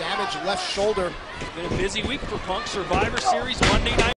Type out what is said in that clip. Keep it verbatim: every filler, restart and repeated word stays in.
damaged left shoulder. Been a busy week for Punk. Survivor Series Monday night.